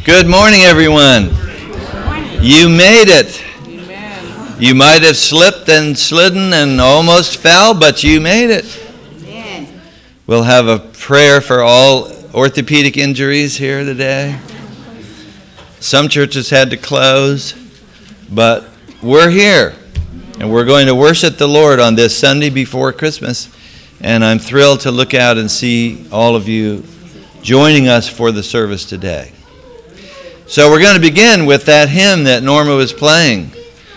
Good morning, everyone. You made it. Amen. You might have slipped and slidden and almost fell, but you made it. Amen. We'll have a prayer for all orthopedic injuries here today. Some churches had to close, but we're here, and we're going to worship the Lord on this Sunday before Christmas, and I'm thrilled to look out and see all of you joining us for the service today. So we're going to begin with that hymn that Norma was playing.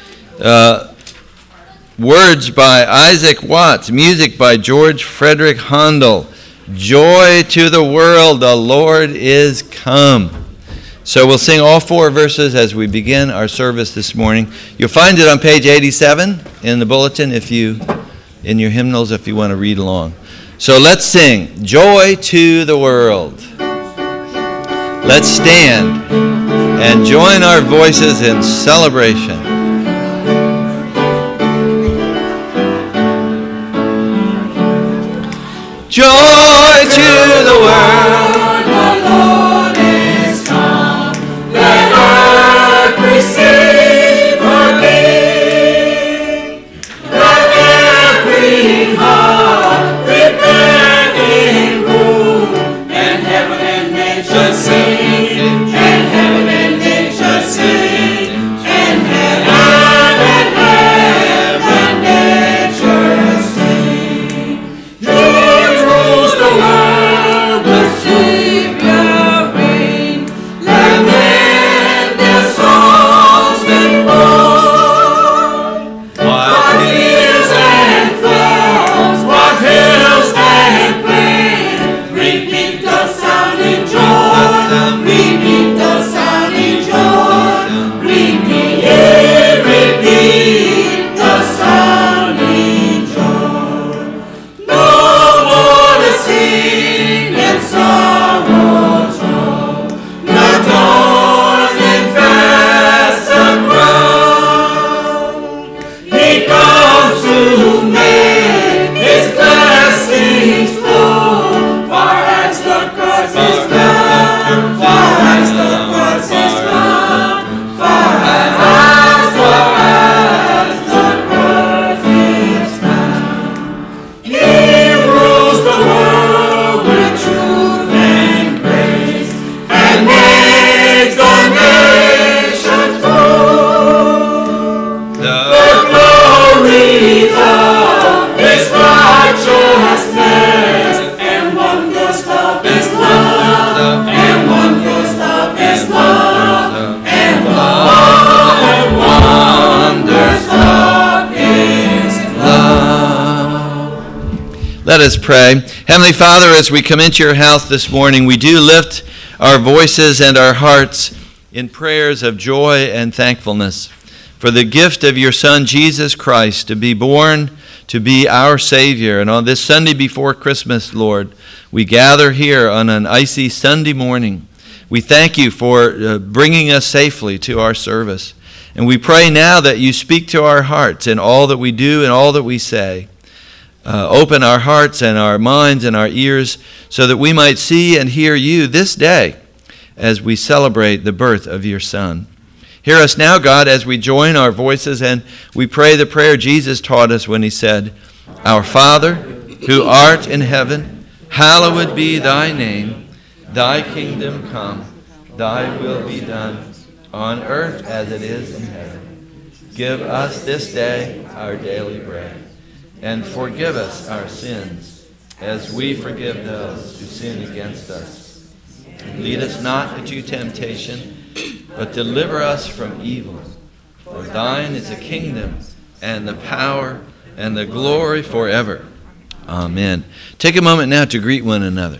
Words by Isaac Watts, music by George Frederick Handel. Joy to the world, the Lord is come. So we'll sing all four verses as we begin our service this morning. You'll find it on page 87 in the bulletin in your hymnals if you want to read along. So let's sing, Joy to the World. Let's stand and join our voices in celebration. Joy to the world, the Lord is come. Let earth receive her King. Let every heart prepare in room, and heaven and nature sing, and heaven and nature sing, and heaven and nature sing. Joy rules the world, the Savior reign. Let men their songs make known. What fields and flowers, what hills and plains, repeat the sounding joy, repeat the sounding joy, repeat the sounding joy. No more to sing and sorrow throw, the doors in fast crown. He comes to make his blessings flow, far as the cross is found, far as the cross is found, far as the cross is found. He rules the world with truth and grace, and makes the nations prove the glories of his righteousness, and wonders of his love, and wonders of his love, and wonders of his love. Let us pray. Heavenly Father, as we come into your house this morning, we do lift our voices and our hearts in prayers of joy and thankfulness for the gift of your Son, Jesus Christ, to be born, to be our Savior. And on this Sunday before Christmas, Lord, we gather here on an icy Sunday morning. We thank you for bringing us safely to our service. And we pray now that you speak to our hearts in all that we do and all that we say. Open our hearts and our minds and our ears so that we might see and hear you this day as we celebrate the birth of your Son. Hear us now, God, as we join our voices and we pray the prayer Jesus taught us when he said, Our Father, who art in heaven, hallowed be thy name. Thy kingdom come, thy will be done, on earth as it is in heaven. Give us this day our daily bread, and forgive us our sins, as we forgive those who sin against us. Lead us not into temptation, but deliver us from evil. For thine is the kingdom, and the power, and the glory forever. Amen. Take a moment now to greet one another.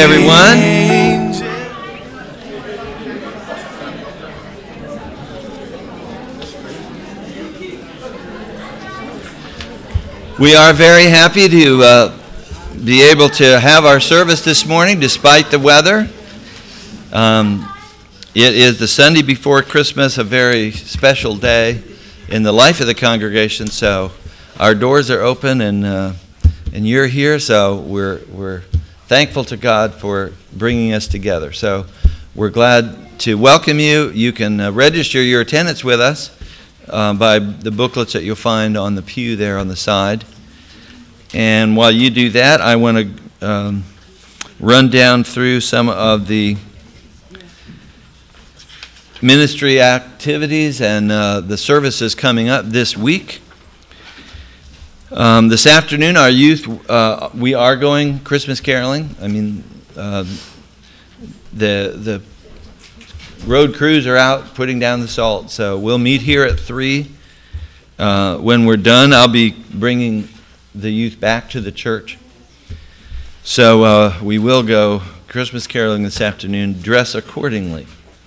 everyone. We are very happy to be able to have our service this morning despite the weather. It is the Sunday before Christmas, a very special day in the life of the congregation, so our doors are open and you're here, so we're thankful to God for bringing us together. So we're glad to welcome you. You can register your attendance with us by the booklets that you'll find on the pew there on the side. And while you do that, I want to run down through some of the ministry activities and the services coming up this week. This afternoon, our youth, we are going Christmas caroling. I mean, the road crews are out putting down the salt, so we'll meet here at 3. When we're done, I'll be bringing the youth back to the church. So we will go Christmas caroling this afternoon. Dress accordingly.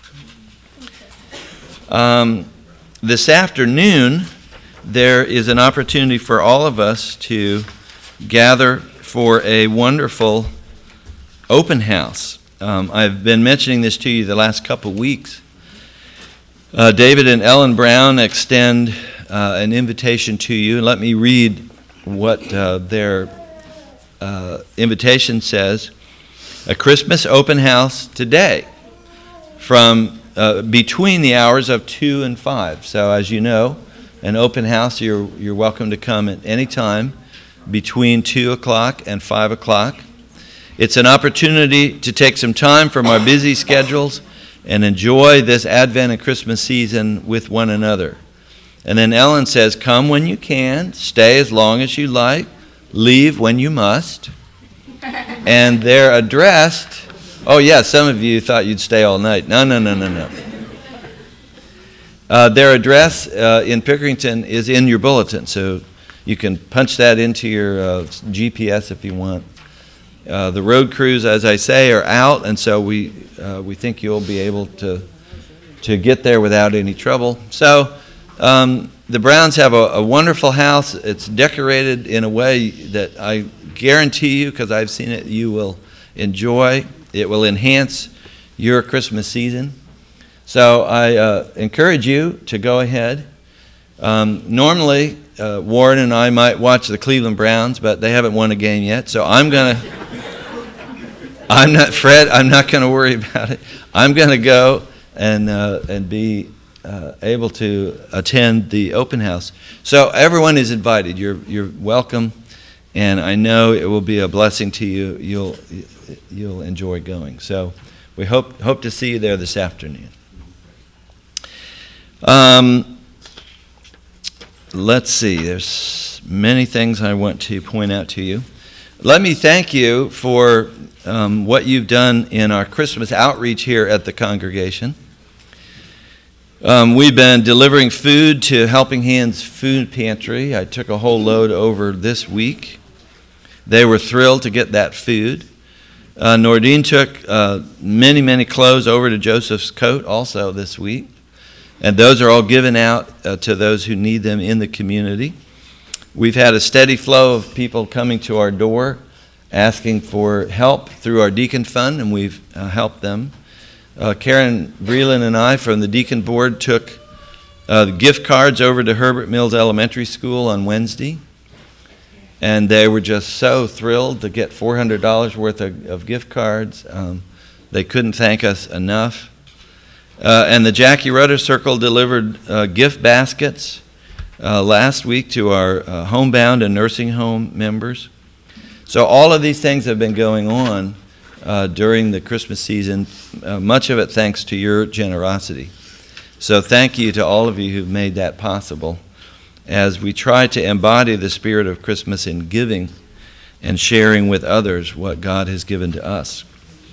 This afternoon, there is an opportunity for all of us to gather for a wonderful open house. I've been mentioning this to you the last couple weeks. David and Ellen Brown extend an invitation to you. Let me read what their invitation says. A Christmas open house today from between the hours of 2 and 5. So as you know, an open house, you're welcome to come at any time between 2 o'clock and 5 o'clock. It's an opportunity to take some time from our busy schedules and enjoy this Advent and Christmas season with one another. And then Ellen says, come when you can, stay as long as you like, leave when you must. And they're addressed, oh yeah, some of you thought you'd stay all night. No. Their address in Pickerington is in your bulletin, so you can punch that into your GPS if you want. The road crews, as I say, are out, and so we think you'll be able to get there without any trouble. So the Browns have a wonderful house. It's decorated in a way that I guarantee you, because I've seen it, you will enjoy. It will enhance your Christmas season. So I encourage you to go ahead. Normally, Warren and I might watch the Cleveland Browns, but they haven't won a game yet. So I'm not going to worry about it. I'm going to go and be able to attend the open house. So everyone is invited. You're welcome, and I know it will be a blessing to you. You'll enjoy going. So we hope to see you there this afternoon. Let's see. There's many things I want to point out to you. Let me thank you for what you've done in our Christmas outreach here at the congregation. We've been delivering food to Helping Hands Food Pantry. I took a whole load over this week. They were thrilled to get that food. Nordine took many clothes over to Joseph's Coat also this week. And those are all given out to those who need them in the community. We've had a steady flow of people coming to our door asking for help through our Deacon Fund, and we've helped them. Karen Vreeland and I from the Deacon Board took gift cards over to Herbert Mills Elementary School on Wednesday. And they were just so thrilled to get $400 worth of gift cards. They couldn't thank us enough. And the Jackie Rudder Circle delivered gift baskets last week to our homebound and nursing home members. So all of these things have been going on during the Christmas season, much of it thanks to your generosity. So thank you to all of you who've made that possible as we try to embody the spirit of Christmas in giving and sharing with others what God has given to us.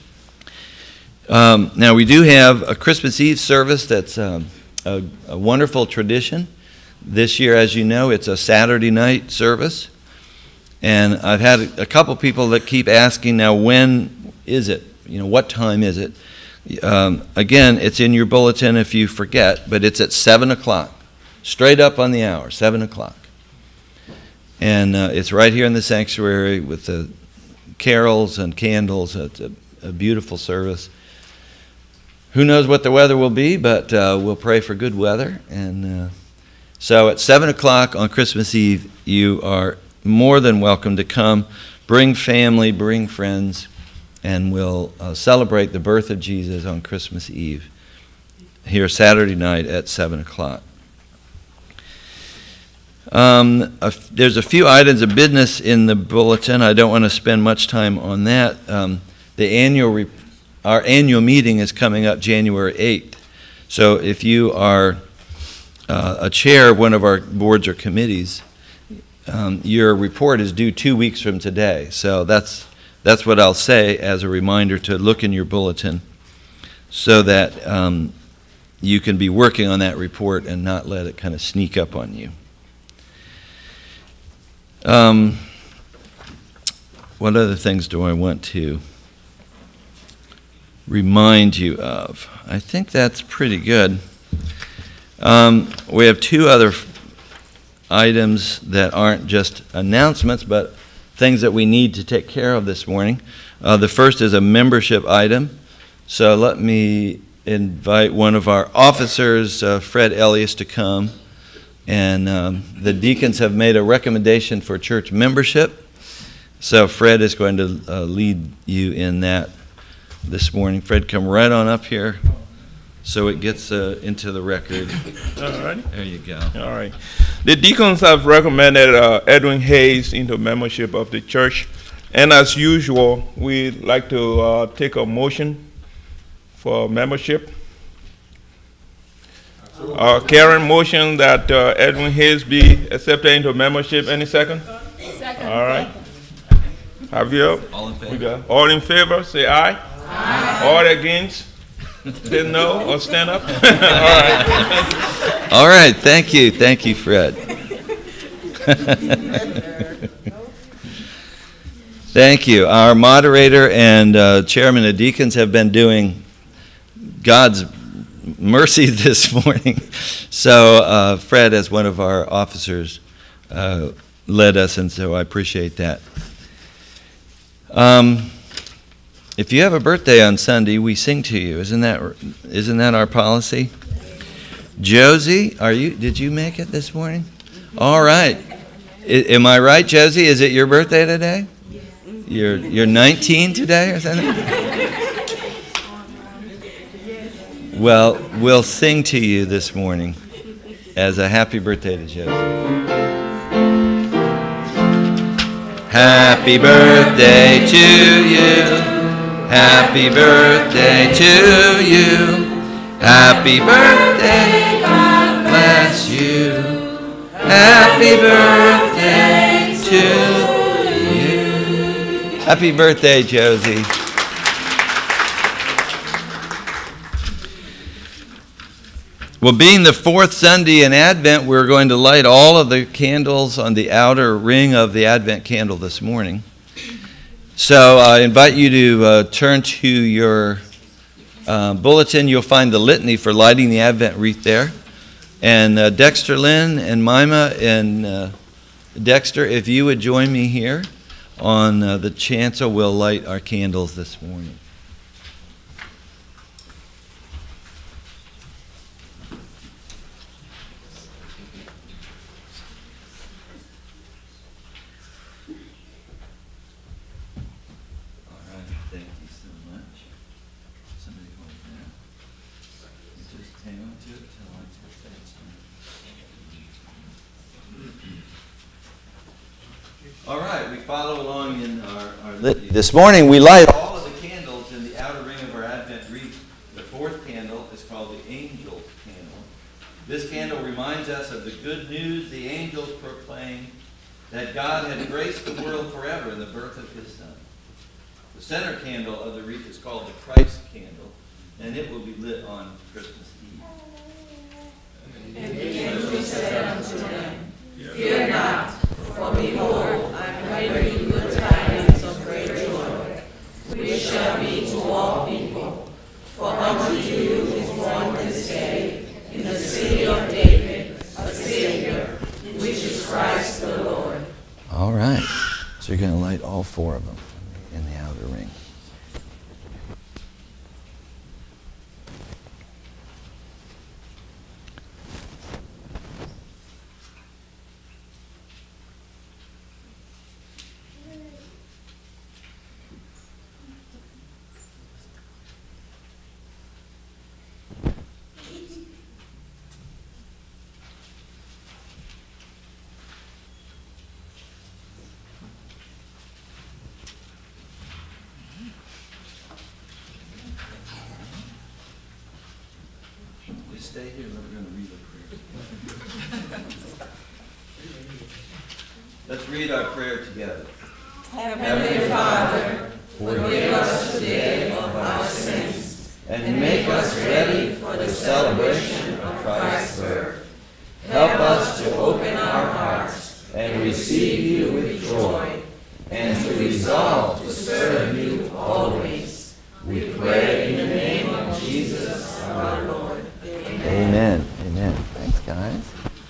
Now, we do have a Christmas Eve service that's a wonderful tradition. This year, as you know, it's a Saturday night service. And I've had a couple people that keep asking now, when is it? What time is it? Again, it's in your bulletin if you forget, but it's at 7 o'clock, straight up on the hour, 7 o'clock. And it's right here in the sanctuary with the carols and candles. It's a beautiful service. Who knows what the weather will be, but we'll pray for good weather. And so at 7 o'clock on Christmas Eve, you are more than welcome to come. Bring family, bring friends, and we'll celebrate the birth of Jesus on Christmas Eve here Saturday night at 7 o'clock. There's a few items of business in the bulletin. I don't want to spend much time on that. Our annual meeting is coming up January 8th. So if you are a chair of one of our boards or committees, your report is due 2 weeks from today. So that's what I'll say as a reminder to look in your bulletin so that you can be working on that report and not let it kind of sneak up on you. What other things do I want to remind you of? I think that's pretty good. We have two other items that aren't just announcements, but things that we need to take care of this morning. The first is a membership item. So let me invite one of our officers, Fred Elias, to come. And the deacons have made a recommendation for church membership. So Fred is going to lead you in that this morning. Fred, come right on up here so it gets into the record. All right. There you go. All right. The deacons have recommended Edwin Hayes into membership of the church. And as usual, we'd like to take a motion for membership. Karen motion that Edwin Hayes be accepted into membership. Any second? Second. All right. Javier? All in favor? We got all in favor, say aye. Aye. All against? Say no or stand up. All right. All right. Thank you. Thank you, Fred. Thank you. Our moderator and chairman of deacons have been doing God's mercy this morning. So Fred, as one of our officers, led us, and so I appreciate that. If you have a birthday on Sunday, we sing to you. Isn't that our policy? Josie, did you make it this morning? All right. Am I right, Josie? Is it your birthday today? You're 19 today or something? Well, we'll sing to you this morning as a happy birthday to Josie. Happy birthday to you. Happy birthday to you. Happy birthday, God bless you. Happy birthday to you. Happy birthday, Josie. Well, being the fourth Sunday in Advent, we're going to light all of the candles on the outer ring of the Advent candle this morning. So I invite you to turn to your bulletin. You'll find the litany for lighting the Advent wreath there. And Dexter Lynn and Mima and Dexter, if you would join me here on the chancel, we'll light our candles this morning. All right, we follow along in our litany. This morning we light all of the candles in the outer ring of our Advent wreath. The fourth candle is called the angel candle. This candle reminds us of the good news the angels proclaimed, that God had graced the world forever in the birth of his Son. The center candle of the wreath is called the Christ candle, and it will be lit on Christmas Eve. And the angel said unto them, Fear not, for behold, I bring you good tidings of great joy, which shall be all four of them in the outer ring. Stay here, we're going to read a prayer. Let's read our prayer together. Heavenly Father, forgive us today of our sins, And make us ready for the celebration of Christ's birth. Help us to open our hearts and receive you with joy, and to resolve to serve you always. We pray in the name of Jesus our Lord. Amen. Amen. Thanks, guys.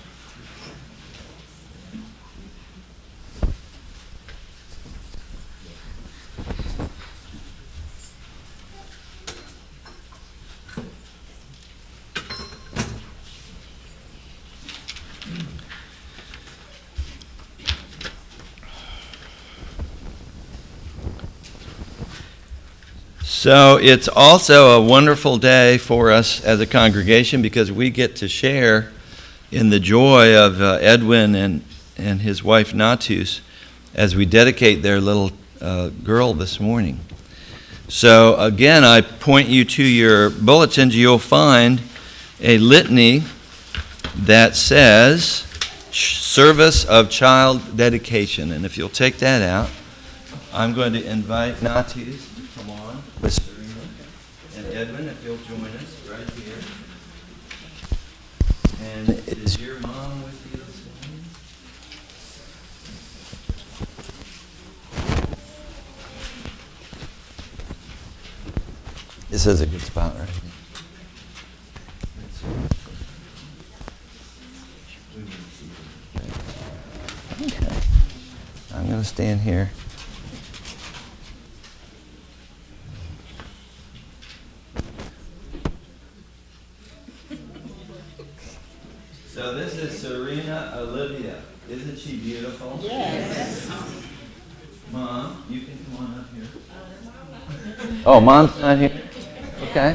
So it's also a wonderful day for us as a congregation because we get to share in the joy of Edwin and his wife Natus as we dedicate their little girl this morning. So again, I point you to your bulletins. You'll find a litany that says Service of Child Dedication. And if you'll take that out, I'm going to invite Natus to come on with Serena and Edwin, if you'll join us right here. And is your mom with you this morning? This is a good spot right here. Okay. I'm going to stand here. So this is Serena Olivia. Isn't she beautiful? Yes. Mom, you can come on up here. Oh, Mom's not here? Okay.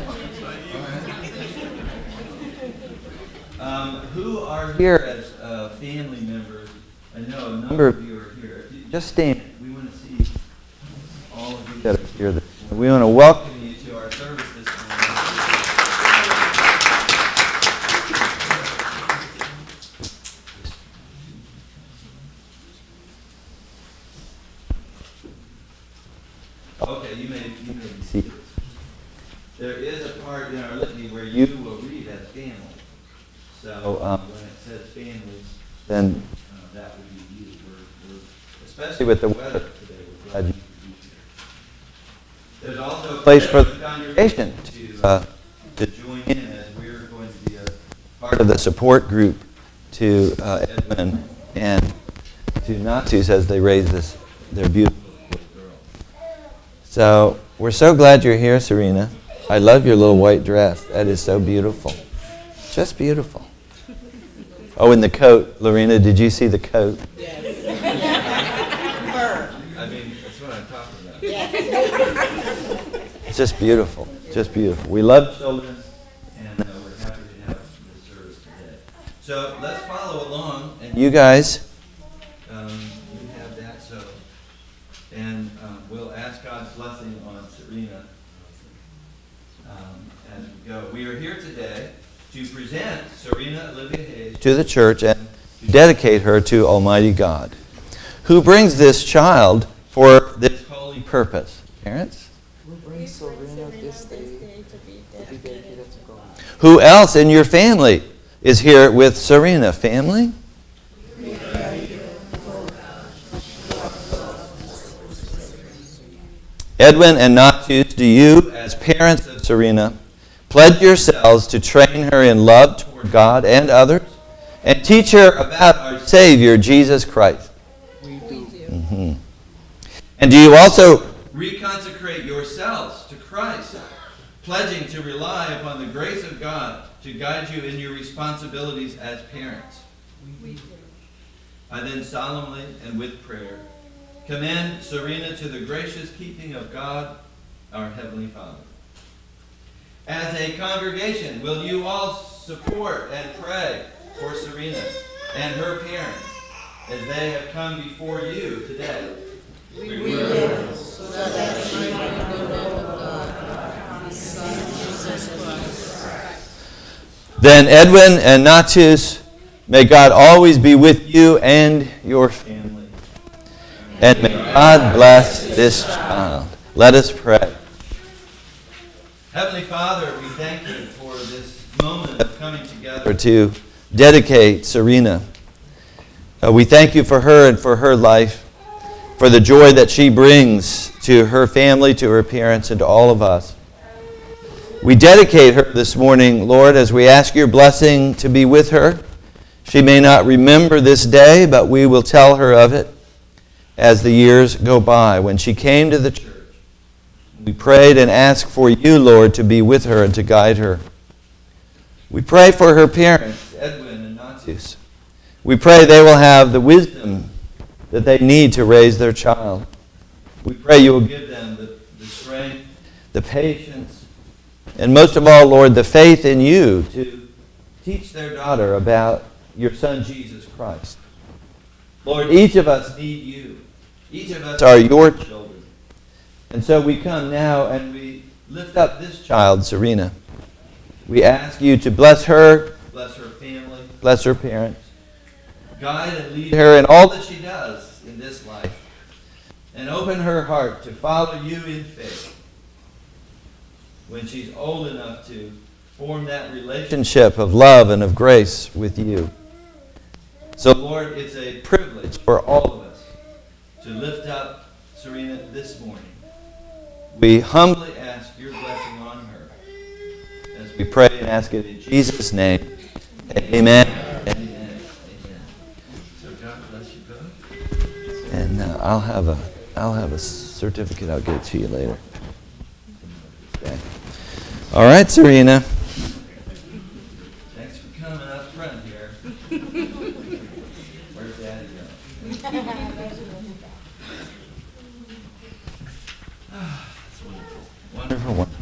Who are here as family members? I know a number of you are here. If you just stand. We want to see all of you that are here. We want to welcome you to our service this morning. Okay, you may be seated. There is a part in our litany where you will read as family. So when it says families, then that would be you. We're especially with the weather today, we're glad you could be here. There's also a place for the congregation to join in as we're going to be a part of the support group to Edwin and to Natus as they raise their beautiful little girl. So we're so glad you're here, Serena. I love your little white dress. That is so beautiful. Just beautiful. Oh, and the coat. Lorena, did you see the coat? Yes. I mean, that's what I'm talking about. It's just beautiful. Just beautiful. We love children, and we're happy to have this service today. So let's follow along. And you guys, you have that. And we'll ask God's blessing on Serena as we go. We are here today to present Serena Olivia Hayes to the church and to dedicate her to Almighty God, who brings this child for this holy purpose. Parents? Who brings Serena this day to be dedicated to God? Who else in your family is here with Serena? Family? Edwin and Natus, do you, as parents of Serena, pledge yourselves to train her in love toward God and others, and teach her about our Savior, Jesus Christ? We do. Mm-hmm. And do you also reconsecrate yourselves to Christ, pledging to rely upon the grace of God to guide you in your responsibilities as parents? We do. I then solemnly and with prayer commend Serena to the gracious keeping of God, our Heavenly Father. As a congregation, will you all support and pray for Serena and her parents as they have come before you today? We will, so that she might know the love of God, His Son, Jesus Christ. Then Edwin and Natus, may God always be with you and your family. And may God bless this child. Let us pray. Heavenly Father, we thank you for this moment of coming together to dedicate Serena. We thank you for her and for her life, for the joy that she brings to her family, to her parents, and to all of us. We dedicate her this morning, Lord, as we ask your blessing to be with her. She may not remember this day, but we will tell her of it as the years go by. When she came to the church, we prayed and asked for you, Lord, to be with her and to guide her. We pray for her parents, Edwin and Natus. We pray they will have the wisdom that they need to raise their child. We pray you will give them the strength, the patience, and most of all, Lord, the faith in you to teach their daughter about your Son, Jesus Christ. Lord, each of us need you. Each of us are your children. And so we come now and we lift up this child, Serena. We ask you to bless her family, bless her parents. Guide and lead her in all that she does in this life. And open her heart to follow you in faith when she's old enough to form that relationship of love and of grace with you. So, Lord, it's a privilege for all of us to lift up Serena this morning. We humbly ask your blessing on her as we pray and ask it in Jesus' name. Amen. Amen. So God bless you both. And I'll have a certificate. I'll get it to you later. Okay. All right, Serena. Thanks for coming up front here. Where's Daddy going? Wonderful, wonderful.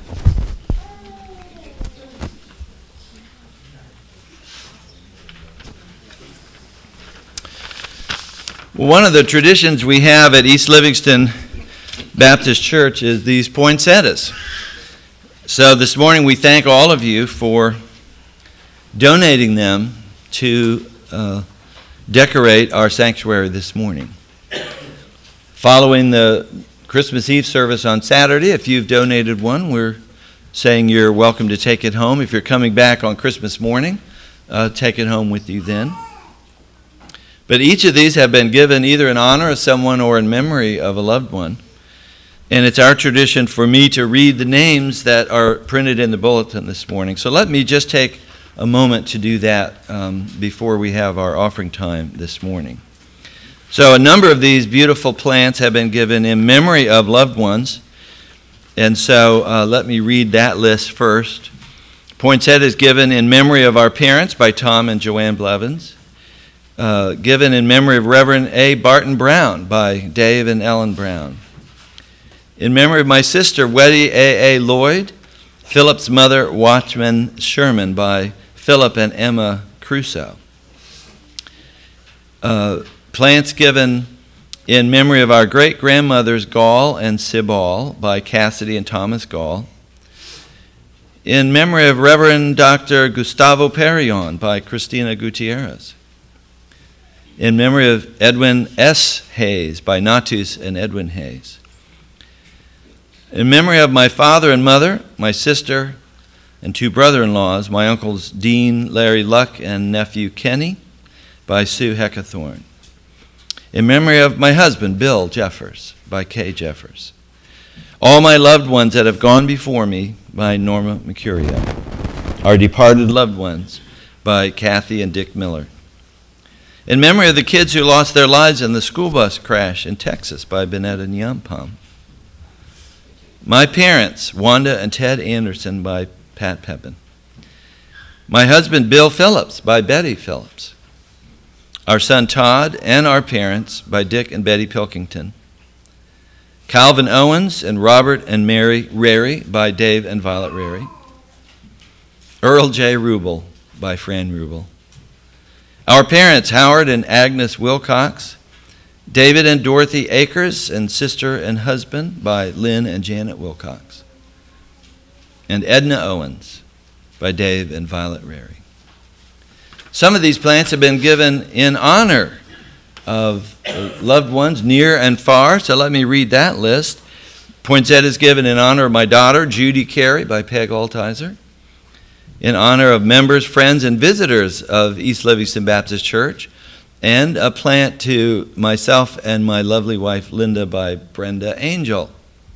Well, one of the traditions we have at East Livingston Baptist Church is these poinsettias. So this morning we thank all of you for donating them to decorate our sanctuary this morning. Following the Christmas Eve service on Saturday, if you've donated one, we're saying you're welcome to take it home. If you're coming back on Christmas morning, take it home with you then. But each of these have been given either in honor of someone or in memory of a loved one. And it's our tradition for me to read the names that are printed in the bulletin this morning. So let me just take a moment to do that before we have our offering time this morning. So a number of these beautiful plants have been given in memory of loved ones. And so let me read that list first. Poinsettia is given in memory of our parents by Tom and Joanne Blevins. Given in memory of Reverend A. Barton Brown by Dave and Ellen Brown. In memory of my sister, Weddy A. Lloyd. Philip's mother, Watchman Sherman by Philip and Emma Crusoe. Plants given in memory of our great-grandmothers Gall and Sibal by Cassidy and Thomas Gall. In memory of Reverend Dr. Gustavo Perillon by Christina Gutierrez. In memory of Edwin S. Hayes by Natus and Edwin Hayes. In memory of my father and mother, my sister, and two brother-in-laws, my uncles Dean Larry Luck and nephew Kenny by Sue Heckathorn. In memory of my husband, Bill Jeffers, by Kay Jeffers. All my loved ones that have gone before me, by Norma Mercurio. Our departed loved ones, by Kathy and Dick Miller. In memory of the kids who lost their lives in the school bus crash in Texas by Benetta Nyampam. My parents, Wanda and Ted Anderson by Pat Pepin. My husband, Bill Phillips by Betty Phillips. Our son, Todd, and our parents by Dick and Betty Pilkington. Calvin Owens and Robert and Mary Rary by Dave and Violet Rary. Earl J. Rubel by Fran Rubel. Our parents, Howard and Agnes Wilcox. David and Dorothy Akers and Sister and Husband by Lynn and Janet Wilcox. And Edna Owens by Dave and Violet Rary. Some of these plants have been given in honor of loved ones near and far, so let me read that list. Poinsettia is given in honor of my daughter, Judy Carey by Peg Altizer. In honor of members, friends, and visitors of East Livingston Baptist Church. And a plant to myself and my lovely wife, Linda, by Brenda Angel.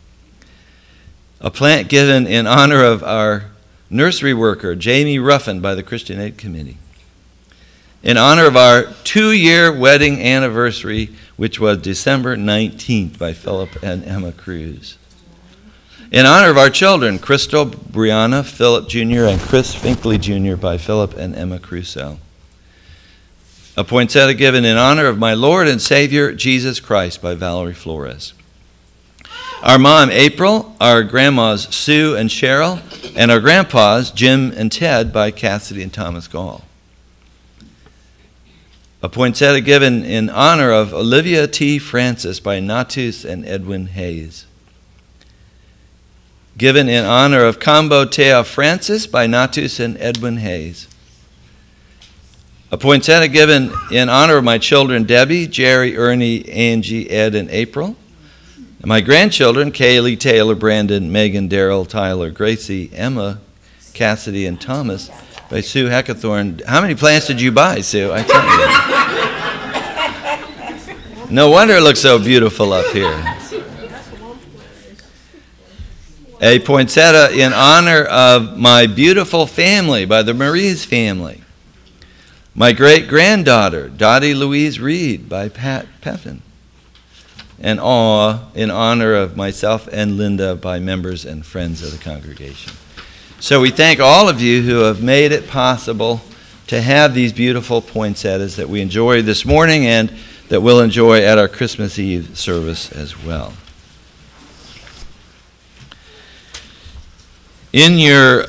A plant given in honor of our nursery worker, Jamie Ruffin, by the Christian Aid Committee. In honor of our 2-year wedding anniversary, which was December 19th, by Philip and Emma Cruz. In honor of our children, Crystal, Brianna, Philip Jr., and Chris Finkley Jr., by Philip and Emma Crusoe. A poinsettia given in honor of my Lord and Savior, Jesus Christ, by Valerie Flores. Our mom, April, our grandmas, Sue and Cheryl, and our grandpas, Jim and Ted, by Cassidy and Thomas Gall. A poinsettia given in honor of Olivia T. Francis, by Natus and Edwin Hayes. Given in honor of Combo Tea Francis, by Natus and Edwin Hayes. A poinsettia given in honor of my children, Debbie, Jerry, Ernie, Angie, Ed, and April. And my grandchildren, Kaylee, Taylor, Brandon, Megan, Daryl, Tyler, Gracie, Emma, Cassidy, and Thomas, by Sue Heckathorn. How many plants did you buy, Sue? I tell you. No wonder it looks so beautiful up here. A poinsettia in honor of my beautiful family, by the Marie's family. My great-granddaughter, Dottie Louise Reed, by Pat Pepin. And awe in honor of myself and Linda, by members and friends of the congregation. So we thank all of you who have made it possible to have these beautiful poinsettias that we enjoy this morning and that we'll enjoy at our Christmas Eve service as well. In your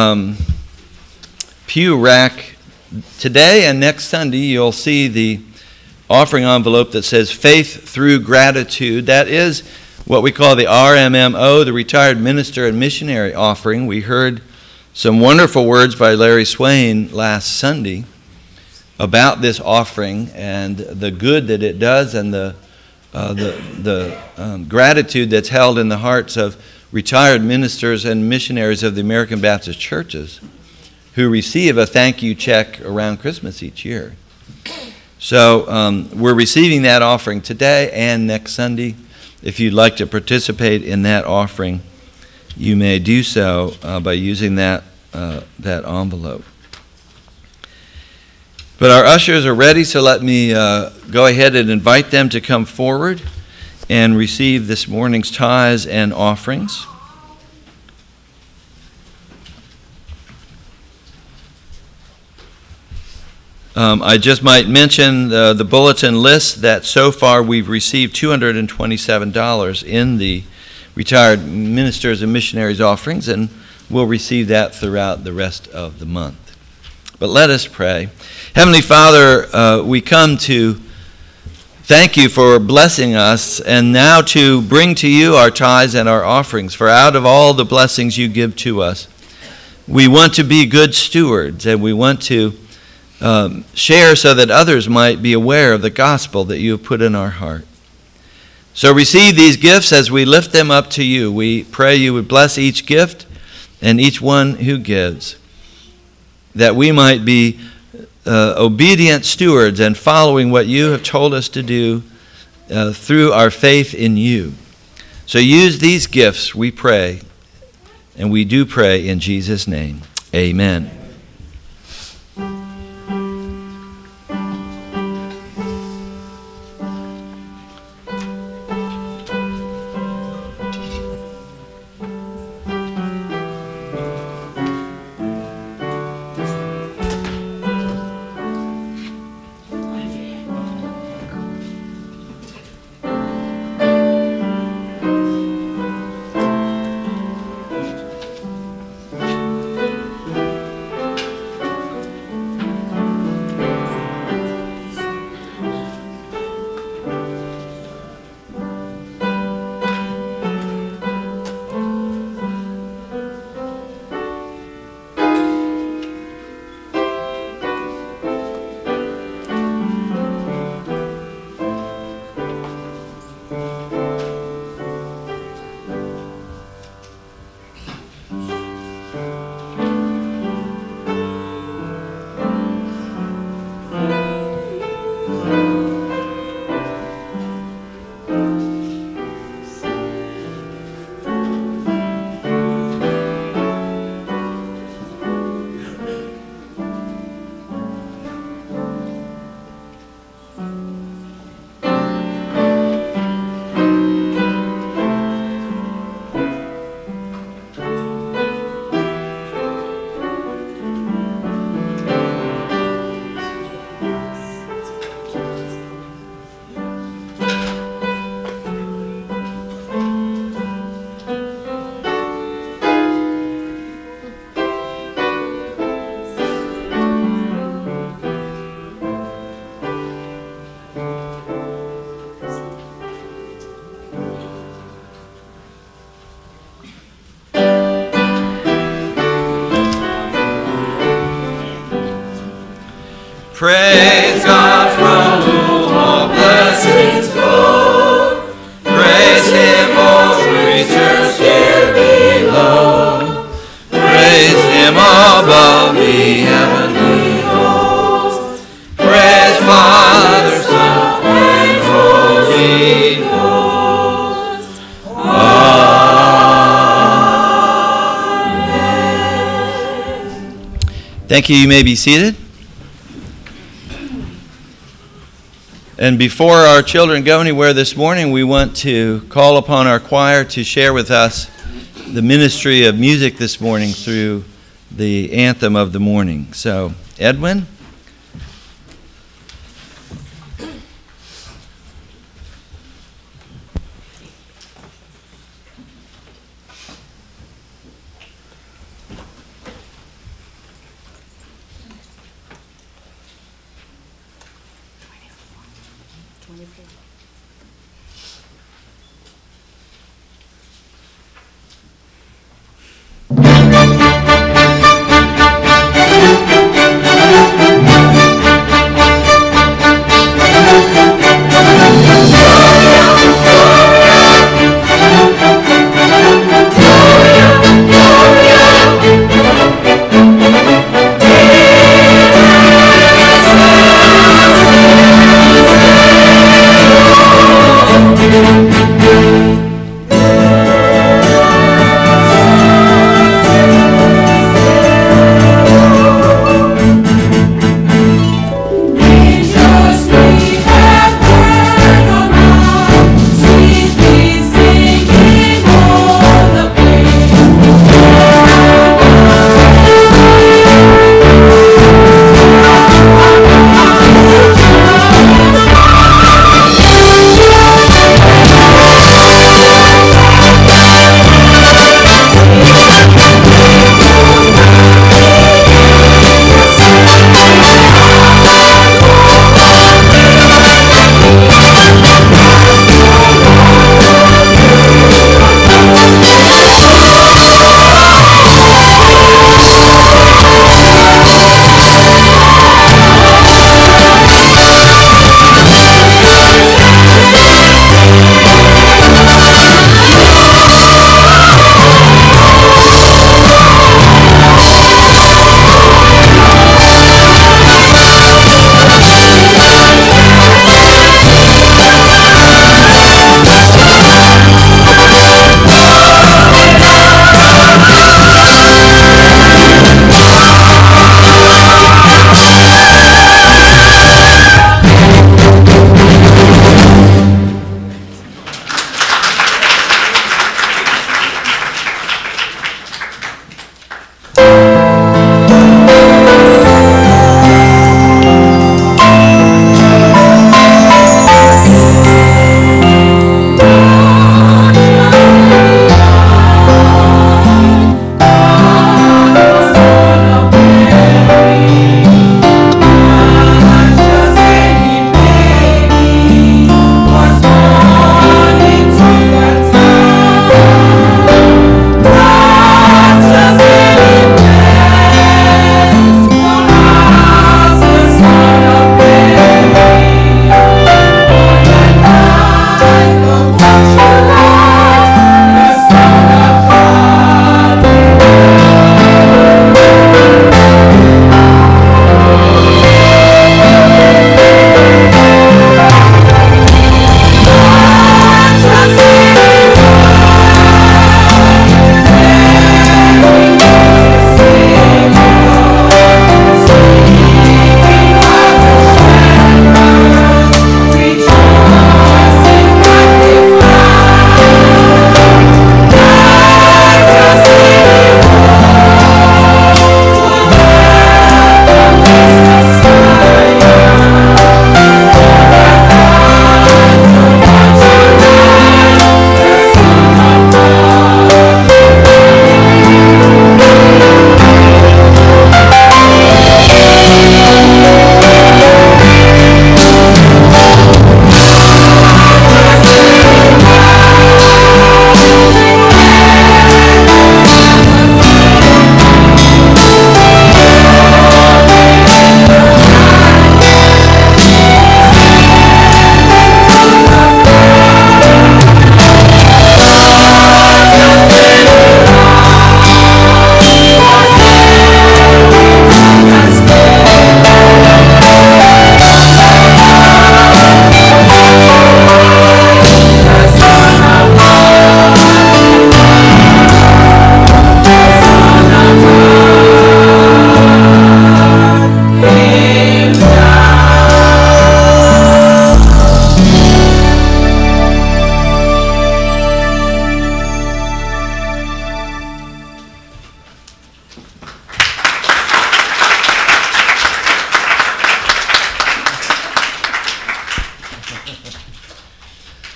pew rack today and next Sunday, you'll see the offering envelope that says Faith Through Gratitude. That is what we call the RMMO, the Retired Minister and Missionary Offering. We heard some wonderful words by Larry Swain last Sunday about this offering and the good that it does and the gratitude that's held in the hearts of retired ministers and missionaries of the American Baptist churches who receive a thank you check around Christmas each year. So we're receiving that offering today and next Sunday. If you'd like to participate in that offering, you may do so by using that envelope. But our ushers are ready, so let me go ahead and invite them to come forward and receive this morning's tithes and offerings. I just might mention the bulletin list that so far we've received $227 in the retired ministers and missionaries offerings, and we'll receive that throughout the rest of the month. But let us pray. Heavenly Father, we come to thank you for blessing us, and now to bring to you our tithes and our offerings. For out of all the blessings you give to us, we want to be good stewards, and we want to share so that others might be aware of the gospel that you have put in our heart. So receive these gifts as we lift them up to you. We pray you would bless each gift and each one who gives, that we might be obedient stewards and following what you have told us to do through our faith in you. So use these gifts, we pray, and we do pray in Jesus' name. Amen. Praise God from whom all blessings flow. Praise Him, all creatures here below. Praise Him above the heavenly host. Praise Father, Son, and Holy Ghost. Amen. Thank you. You may be seated. And before our children go anywhere this morning, we want to call upon our choir to share with us the ministry of music this morning through the anthem of the morning. So, Edwin?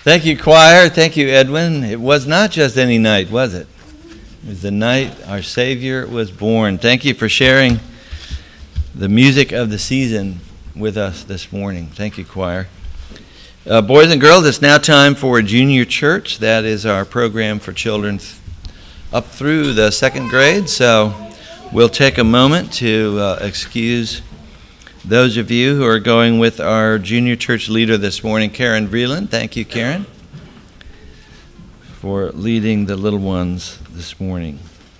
Thank you, choir. Thank you, Edwin. It was not just any night, was it? It was the night our Savior was born. Thank you for sharing the music of the season with us this morning. Thank you, choir. Boys and girls, it's now time for junior church. That is our program for children up through the second grade. So we'll take a moment to excuse those of you who are going with our junior church leader this morning, Karen Vreeland. Thank you, Karen, for leading the little ones this morning.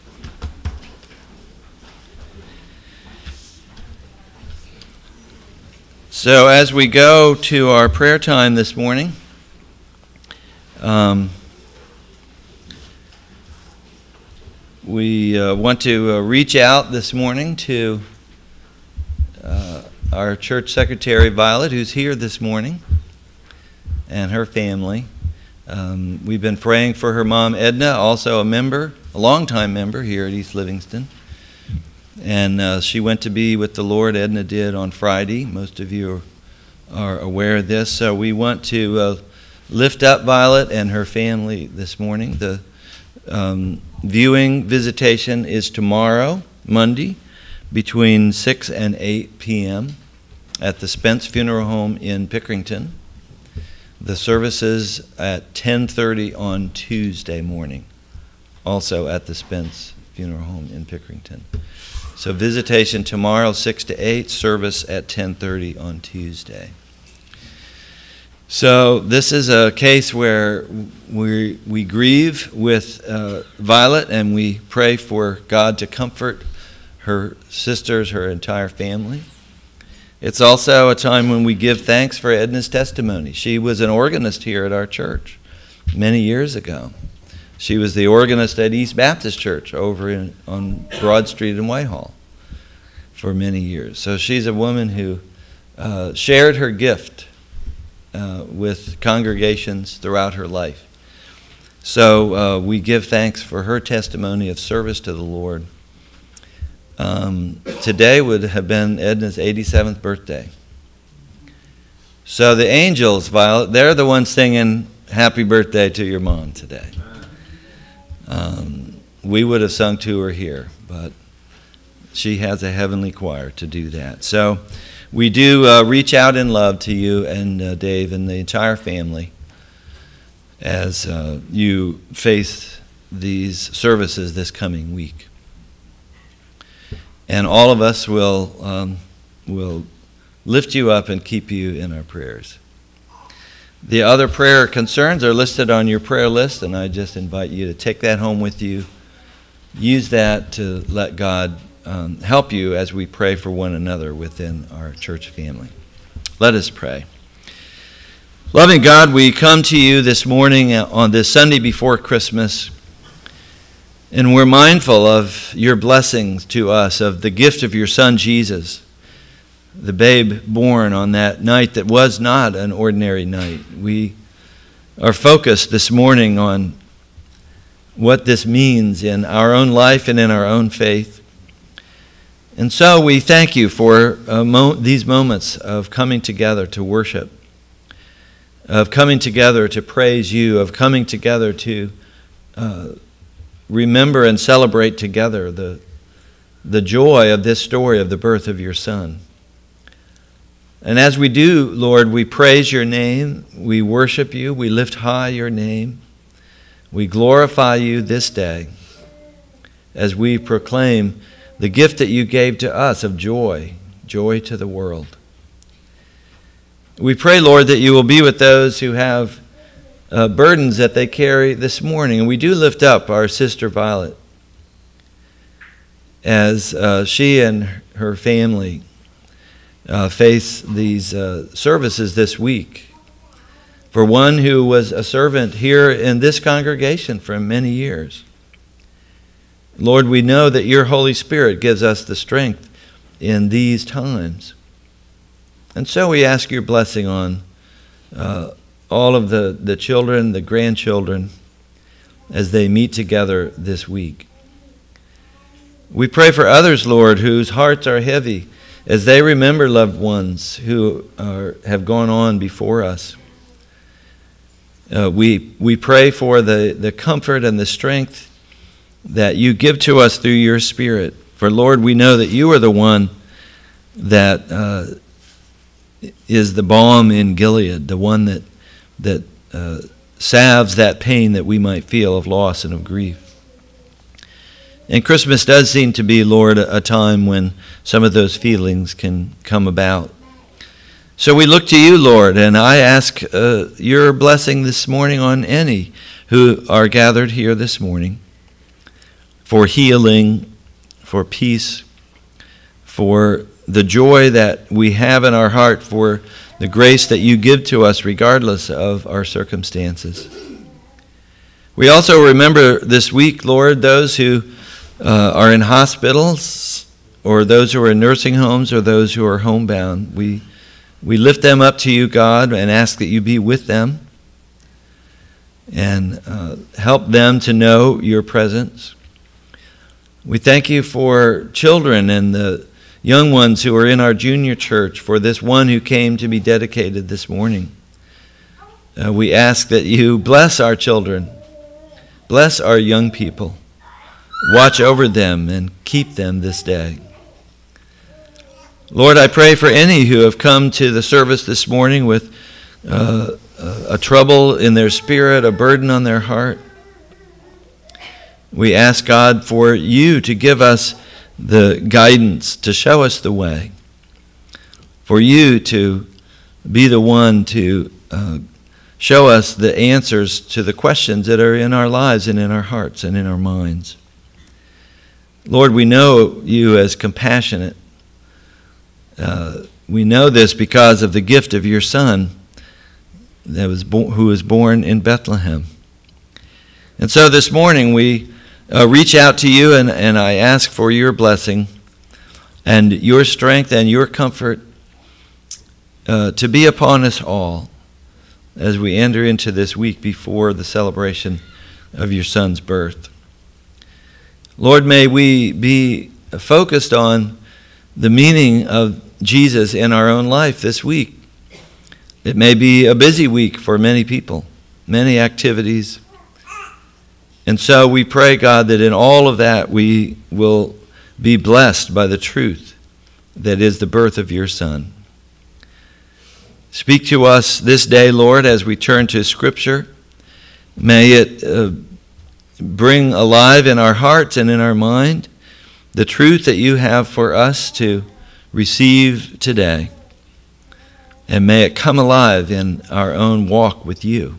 So as we go to our prayer time this morning, we want to reach out this morning to our church secretary, Violet, who's here this morning, and her family. We've been praying for her mom, Edna, also a longtime member here at East Livingston. And she went to be with the Lord. Edna did on Friday. Most of you are aware of this. So we want to lift up Violet and her family this morning. The viewing visitation is tomorrow, Monday, between 6 and 8 p.m. at the Spence Funeral Home in Pickerington. The services at 10:30 on Tuesday morning, also at the Spence Funeral Home in Pickerington. So visitation tomorrow, 6 to 8, service at 10:30 on Tuesday. So this is a case where we grieve with Violet, and we pray for God to comfort her sisters, her entire family. It's also a time when we give thanks for Edna's testimony. She was an organist here at our church many years ago. She was the organist at East Baptist Church over on Broad Street in Whitehall for many years. So she's a woman who shared her gift with congregations throughout her life. So we give thanks for her testimony of service to the Lord. Today would have been Edna's 87th birthday. So the angels, Violet, they're the ones singing happy birthday to your mom today. We would have sung to her here, but she has a heavenly choir to do that. So we do reach out in love to you and Dave and the entire family as you face these services this coming week. And all of us will lift you up and keep you in our prayers. The other prayer concerns are listed on your prayer list, and I just invite you to take that home with you. Use that to let God help you as we pray for one another within our church family. Let us pray. Loving God, we come to you this morning on this Sunday before Christmas, and we're mindful of your blessings to us, of the gift of your Son, Jesus, the babe born on that night that was not an ordinary night. We are focused this morning on what this means in our own life and in our own faith. And so we thank you for these moments of coming together to worship, of coming together to praise you, of coming together to remember and celebrate together the joy of this story of the birth of your Son. And as we do, Lord, we praise your name, we worship you, we lift high your name, we glorify you this day as we proclaim the gift that you gave to us of joy, joy to the world. We pray, Lord, that you will be with those who have burdens that they carry this morning. And we do lift up our sister Violet as she and her family face these services this week. For one who was a servant here in this congregation for many years. Lord, we know that your Holy Spirit gives us the strength in these times. And so we ask your blessing on all of the children, the grandchildren, as they meet together this week. We pray for others, Lord, whose hearts are heavy as they remember loved ones who have gone on before us. We pray for the comfort and the strength that you give to us through your Spirit. For Lord, we know that you are the one that is the balm in Gilead, the one that salves that pain that we might feel of loss and of grief. And Christmas does seem to be, Lord, a time when some of those feelings can come about. So we look to you, Lord, and I ask your blessing this morning on any who are gathered here this morning for healing, for peace, for the joy that we have in our heart, for the grace that you give to us regardless of our circumstances. We also remember this week, Lord, those who are in hospitals, or those who are in nursing homes, or those who are homebound. We lift them up to you, God, and ask that you be with them and help them to know your presence. We thank you for children and the young ones who are in our junior church, for this one who came to be dedicated this morning. We ask that you bless our children, bless our young people, watch over them and keep them this day. Lord, I pray for any who have come to the service this morning with a trouble in their spirit, a burden on their heart. We ask, God, for you to give us the guidance, to show us the way, for you to be the one to show us the answers to the questions that are in our lives and in our hearts and in our minds. Lord, we know you as compassionate. We know this because of the gift of your Son who was born in Bethlehem. And so this morning we reach out to you and I ask for your blessing and your strength and your comfort to be upon us all as we enter into this week before the celebration of your Son's birth. Lord, may we be focused on the meaning of Jesus in our own life this week. It may be a busy week for many people, many activities. And so we pray, God, that in all of that we will be blessed by the truth that is the birth of your Son. Speak to us this day, Lord, as we turn to Scripture. May it bring alive in our hearts and in our mind the truth that you have for us to receive today. And may it come alive in our own walk with you.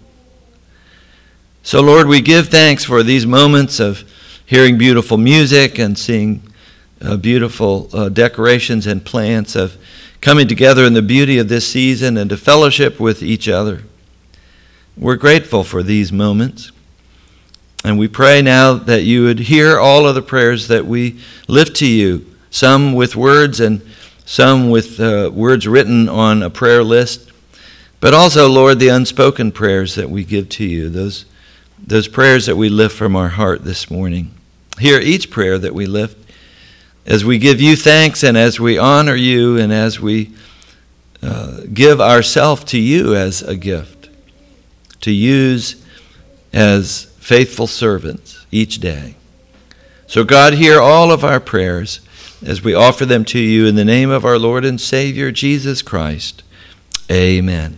So, Lord, we give thanks for these moments of hearing beautiful music and seeing beautiful decorations and plants, of coming together in the beauty of this season and to fellowship with each other. We're grateful for these moments. And we pray now that you would hear all of the prayers that we lift to you, some with words and some with words written on a prayer list, but also, Lord, the unspoken prayers that we give to you, those prayers that we lift from our heart this morning. Hear each prayer that we lift as we give you thanks and as we honor you and as we give ourselves to you as a gift, to use as faithful servants each day. So God, hear all of our prayers as we offer them to you in the name of our Lord and Savior, Jesus Christ. Amen.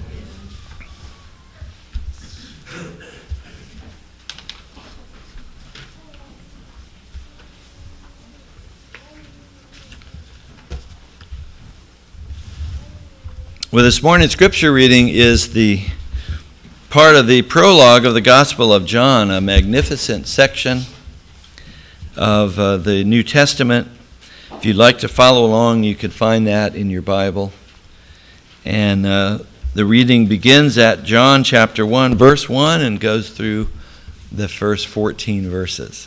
Well, this morning's scripture reading is the part of the prologue of the Gospel of John, a magnificent section of the New Testament. If you'd like to follow along, you can find that in your Bible. And the reading begins at John chapter 1, verse 1, and goes through the first 14 verses.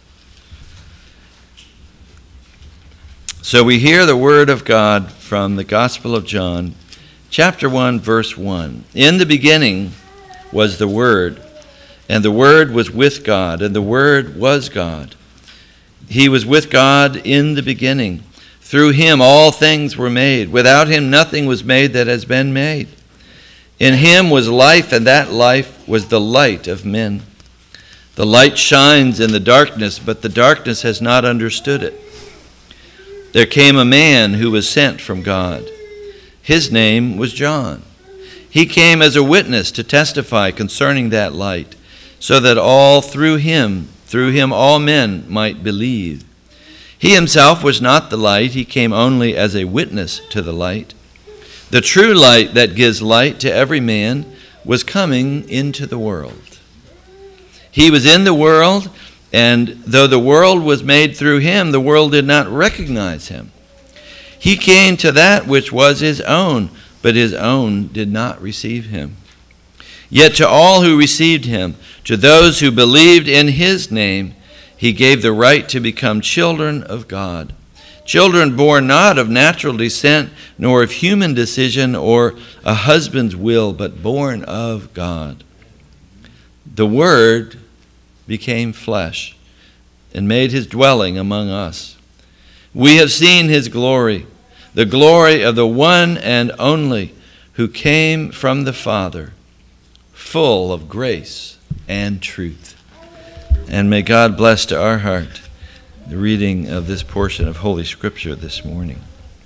So we hear the word of God from the Gospel of John, chapter 1, verse 1. In the beginning was the Word, and the Word was with God, and the Word was God. He was with God in the beginning. Through him all things were made. Without him nothing was made that has been made. In him was life, and that life was the light of men. The light shines in the darkness, but the darkness has not understood it. There came a man who was sent from God. His name was John. He came as a witness to testify concerning that light, so that through him all men might believe. He himself was not the light, he came only as a witness to the light. The true light that gives light to every man was coming into the world. He was in the world, and though the world was made through him, the world did not recognize him. He came to that which was his own, but his own did not receive him. Yet to all who received him, to those who believed in his name, he gave the right to become children of God. Children born not of natural descent, nor of human decision or a husband's will, but born of God. The Word became flesh and made his dwelling among us. We have seen his glory, the glory of the one and only who came from the Father, full of grace and truth. And may God bless to our heart the reading of this portion of Holy Scripture this morning.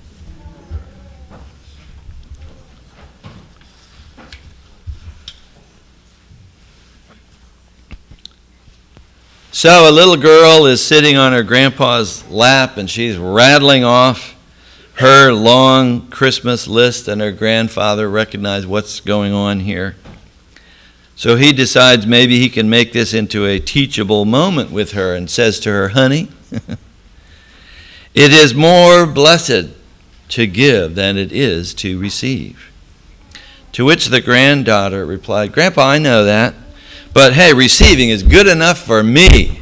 So a little girl is sitting on her grandpa's lap, and she's rattling off her long Christmas list, and her grandfather recognized what's going on here. So he decides maybe he can make this into a teachable moment with her and says to her, "Honey, it is more blessed to give than it is to receive." To which the granddaughter replied, "Grandpa, I know that, but hey, receiving is good enough for me."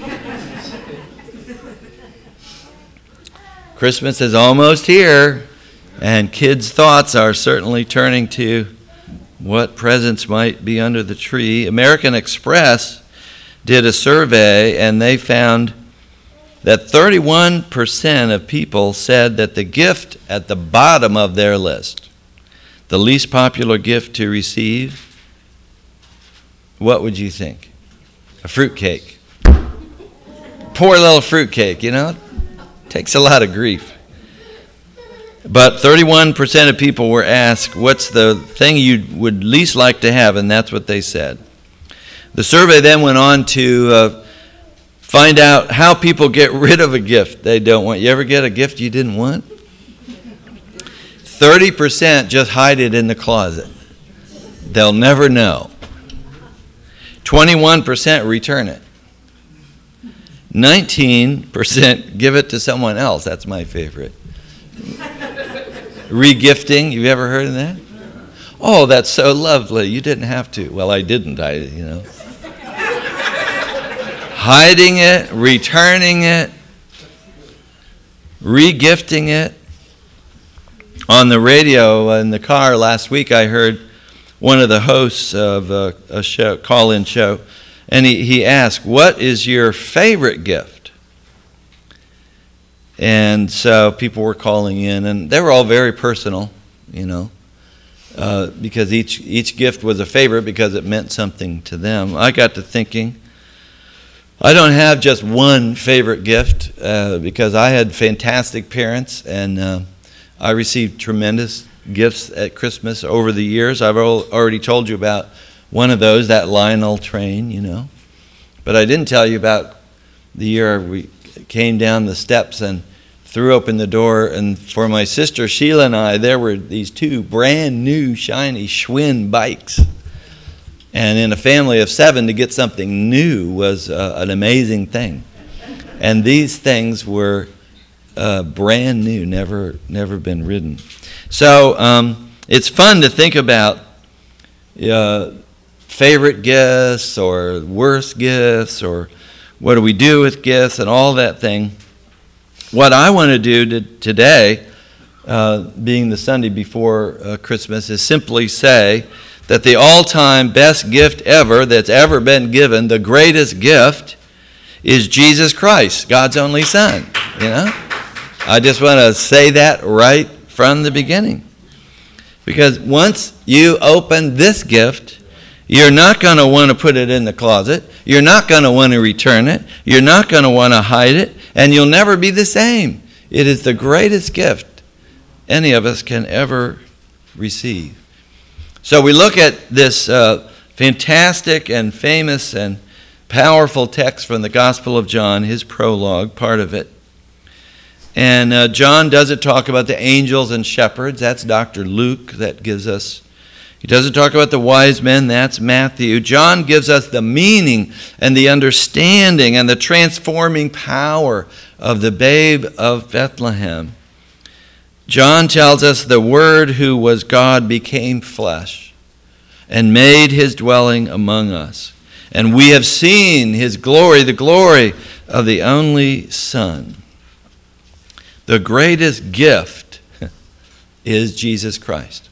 Christmas is almost here, and kids' thoughts are certainly turning to what presents might be under the tree. American Express did a survey, and they found that 31% of people said that the gift at the bottom of their list, the least popular gift to receive, what would you think? A fruitcake. Poor little fruitcake, you know? Takes a lot of grief. But 31% of people were asked, what's the thing you would least like to have? And that's what they said. The survey then went on to find out how people get rid of a gift they don't want. You ever get a gift you didn't want? 30% just hide it in the closet. They'll never know. 21% return it. 19% give it to someone else. That's my favorite. Regifting, you've ever heard of that? Oh, that's so lovely. You didn't have to. Well, I didn't, Hiding it, returning it, regifting it. On the radio in the car last week, I heard one of the hosts of a show, call-in show, and he asked, "What is your favorite gift?" And so people were calling in, and they were all very personal, because each gift was a favorite because it meant something to them. I got to thinking, I don't have just one favorite gift because I had fantastic parents, and I received tremendous gifts at Christmas over the years. I've already told you about one of those, that Lionel train, But I didn't tell you about the year we came down the steps and threw open the door, and for my sister Sheila and I, there were these two brand new shiny Schwinn bikes. And in a family of 7, to get something new was an amazing thing. And these things were brand new, never been ridden. So it's fun to think about favorite gifts or worst gifts, or what do we do with gifts and all that thing. What I want to do today, being the Sunday before Christmas, is simply say that the all-time best gift ever that's ever been given, the greatest gift, is Jesus Christ, God's only Son. I just want to say that right from the beginning. Because once you open this gift, you're not going to want to put it in the closet. You're not going to want to return it. You're not going to want to hide it. And you'll never be the same. It is the greatest gift any of us can ever receive. So we look at this fantastic and famous and powerful text from the Gospel of John, his prologue, part of it. And John doesn't talk about the angels and shepherds. That's Dr. Luke that gives us. He doesn't talk about the wise men. That's Matthew. John gives us the meaning and the understanding and the transforming power of the babe of Bethlehem. John tells us the Word who was God became flesh and made his dwelling among us. And we have seen his glory, the glory of the only Son. The greatest gift is Jesus Christ.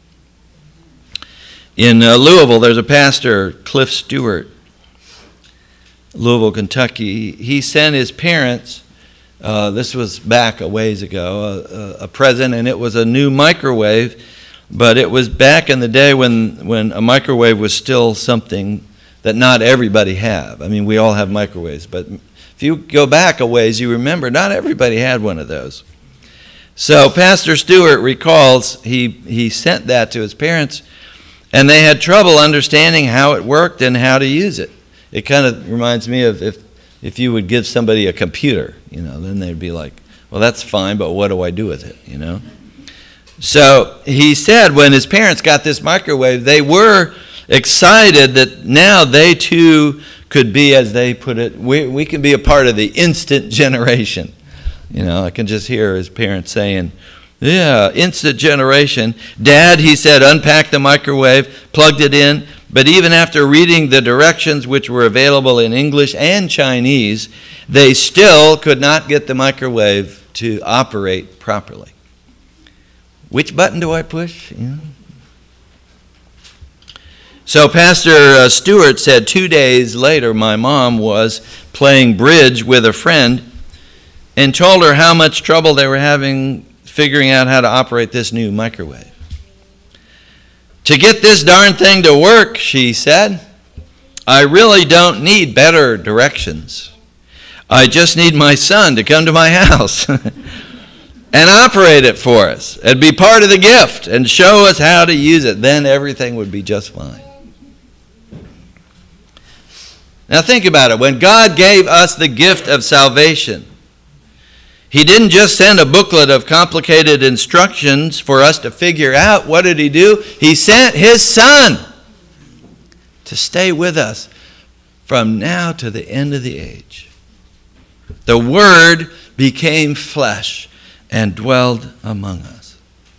In Louisville, there's a pastor, Cliff Stewart, Louisville, Kentucky. He sent his parents, this was back a ways ago, a present, and it was a new microwave, but it was back in the day when a microwave was still something that not everybody have. I mean, we all have microwaves, but if you go back a ways, you remember not everybody had one of those. So Pastor Stewart recalls he sent that to his parents, and they had trouble understanding how it worked and how to use it. It kind of reminds me of if you would give somebody a computer, then they'd be like, well, that's fine, but what do I do with it, So he said when his parents got this microwave, they were excited that now they too could be, as they put it, we can be a part of the instant generation. I can just hear his parents saying, yeah, instant generation. Dad, he said, unpacked the microwave, plugged it in, but even after reading the directions which were available in English and Chinese, they still could not get the microwave to operate properly. Which button do I push? So Pastor Stewart said 2 days later, my mom was playing bridge with a friend and told her how much trouble they were having figuring out how to operate this new microwave. To get this darn thing to work, she said, I really don't need better directions. I just need my son to come to my house and operate it for us and be part of the gift and show us how to use it. Then everything would be just fine. Now think about it. When God gave us the gift of salvation, He didn't just send a booklet of complicated instructions for us to figure out. What did He do? He sent His Son to stay with us from now to the end of the age. The Word became flesh and dwelled among us.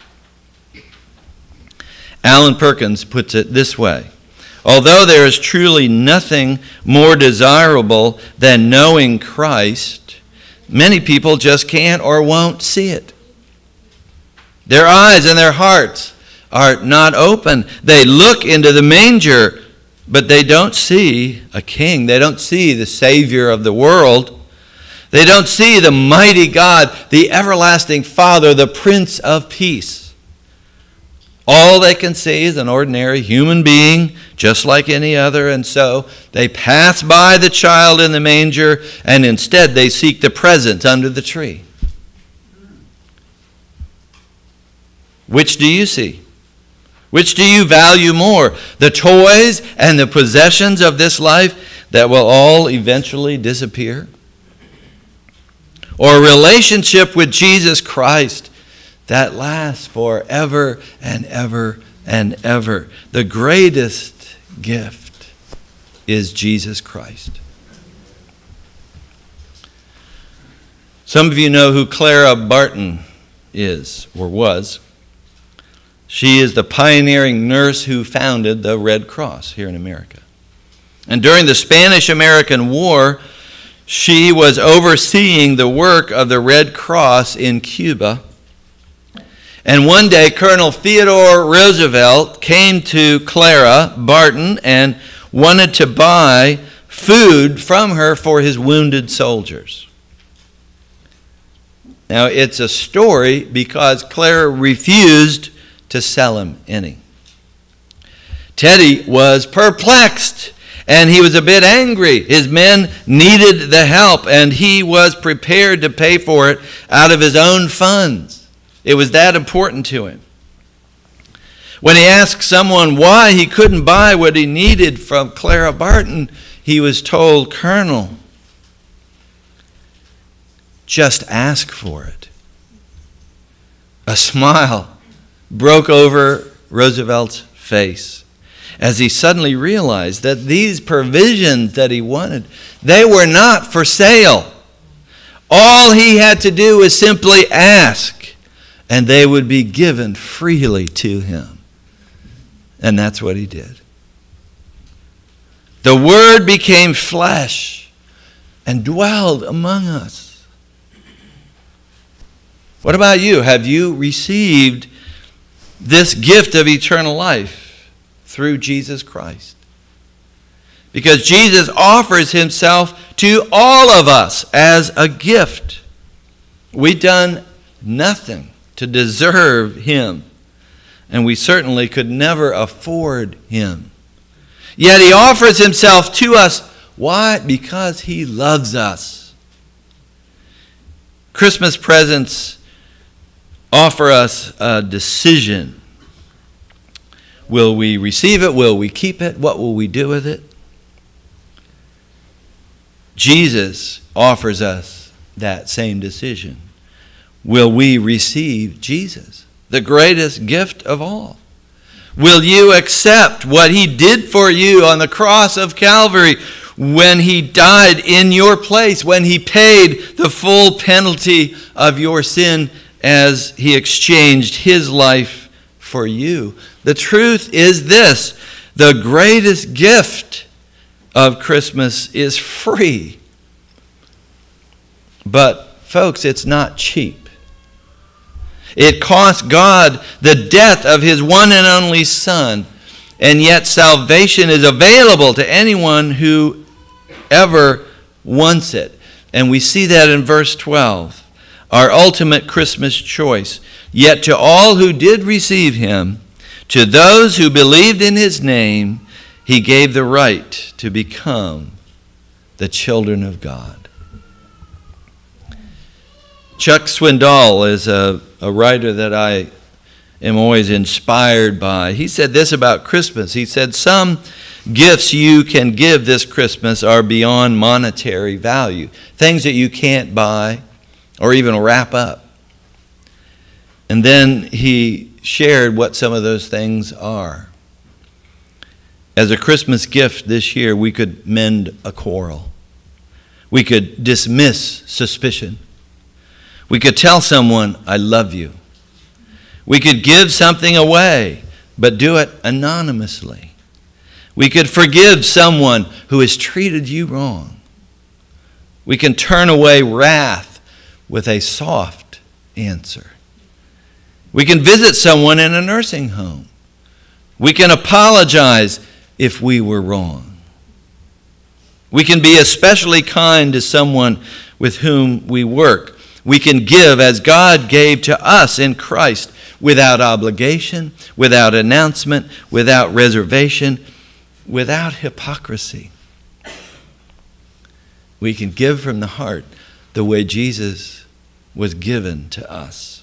Alan Perkins puts it this way. Although there is truly nothing more desirable than knowing Christ, many people just can't or won't see it. Their eyes and their hearts are not open. They look into the manger, but they don't see a king. They don't see the Savior of the world. They don't see the mighty God, the everlasting Father, the Prince of Peace. All they can see is an ordinary human being, just like any other, and so they pass by the child in the manger, and instead they seek the present under the tree. Which do you see? Which do you value more? The toys and the possessions of this life that will all eventually disappear? Or a relationship with Jesus Christ that lasts forever and ever and ever? The greatest gift is Jesus Christ. Some of you know who Clara Barton is or was. She is the pioneering nurse who founded the Red Cross here in America. And during the Spanish-American War, she was overseeing the work of the Red Cross in Cuba. And one day, Colonel Theodore Roosevelt came to Clara Barton and wanted to buy food from her for his wounded soldiers. Now, it's a story because Clara refused to sell him any. Teddy was perplexed, and he was a bit angry. His men needed the help, and he was prepared to pay for it out of his own funds. It was that important to him. When he asked someone why he couldn't buy what he needed from Clara Barton, he was told, "Colonel, just ask for it." A smile broke over Roosevelt's face as he suddenly realized that these provisions that he wanted, they were not for sale. All he had to do was simply ask, and they would be given freely to him. And that's what he did. The Word became flesh and dwelled among us. What about you? Have you received this gift of eternal life through Jesus Christ? Because Jesus offers himself to all of us as a gift. We've done nothing to deserve him, and we certainly could never afford him. Yet he offers himself to us. Why? Because he loves us. Christmas presents offer us a decision. Will we receive it? Will we keep it? What will we do with it? Jesus offers us that same decision. Will we receive Jesus, the greatest gift of all? Will you accept what he did for you on the cross of Calvary when he died in your place, when he paid the full penalty of your sin as he exchanged his life for you? The truth is this: the greatest gift of Christmas is free. But, folks, it's not cheap. It cost God the death of his one and only Son, and yet salvation is available to anyone who ever wants it. And we see that in verse 12, our ultimate Christmas choice. Yet to all who did receive him, to those who believed in his name, he gave the right to become the children of God. Chuck Swindoll is a writer that I am always inspired by. He said this about Christmas. He said, some gifts you can give this Christmas are beyond monetary value, things that you can't buy or even wrap up. And then he shared what some of those things are. As a Christmas gift this year, we could mend a quarrel. We could dismiss suspicion. We could tell someone, I love you. We could give something away, but do it anonymously. We could forgive someone who has treated you wrong. We can turn away wrath with a soft answer. We can visit someone in a nursing home. We can apologize if we were wrong. We can be especially kind to someone with whom we work. We can give as God gave to us in Christ, without obligation, without announcement, without reservation, without hypocrisy. We can give from the heart the way Jesus was given to us.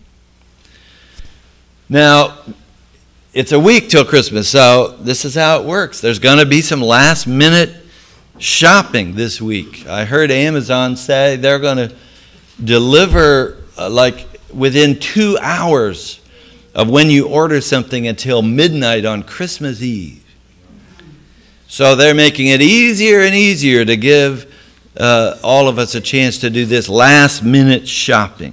Now, it's a week till Christmas, so this is how it works. There's going to be some last-minute shopping this week. I heard Amazon say they're going to deliver like within 2 hours of when you order something until midnight on Christmas Eve. So they're making it easier and easier to give all of us a chance to do this last-minute shopping.